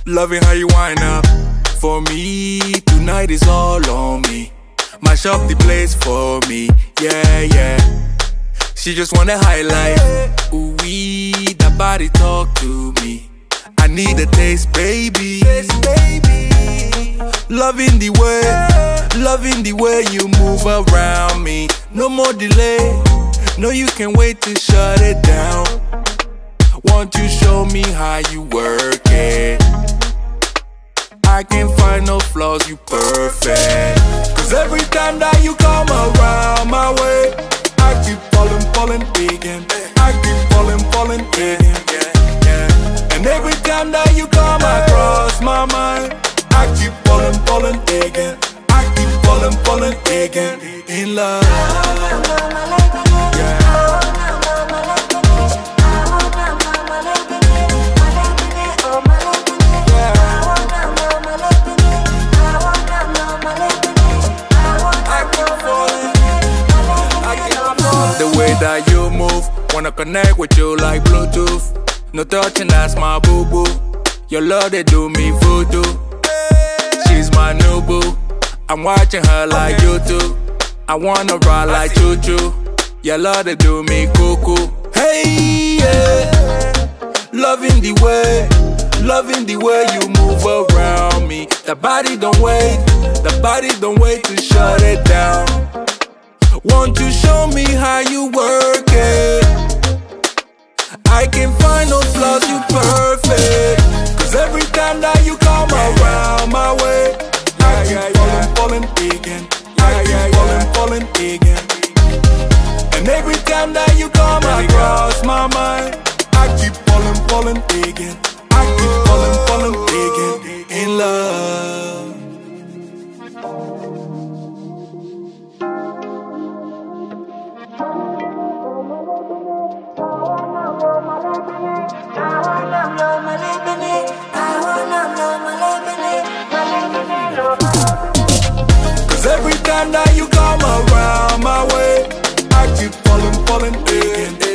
Loving how you wind up for me. Tonight is all on me. Mash up the place for me. Yeah, yeah. She just wanna highlight. Ooh wee, that body talk to me. I need a taste, baby. Loving the way you move around me. No more delay. No, you can't wait to shut it down. Won't you show me how you work it? I can't find no flaws, you perfect. Cause every time that you come around my way, I keep falling again. I keep falling again. And every time that you come across my mind, I keep falling again. I keep falling again. In love. The way that you move, wanna connect with you like Bluetooth. No touching, that's my boo-boo. Your love, they do me voodoo. She's my new boo. I'm watching her like YouTube. I wanna ride like choo-choo. Your love, they do me cuckoo. Hey, yeah. Loving the way you move around me. The body don't wait to shut it down. Won't you show me how you work it? I can't find no flaws, you perfect. Cause every time that you come around my way, I keep falling again. I keep falling again. And every time that you come across my mind, I keep falling again. I keep falling again. In love. Cause every time that you come around my way, I keep falling again.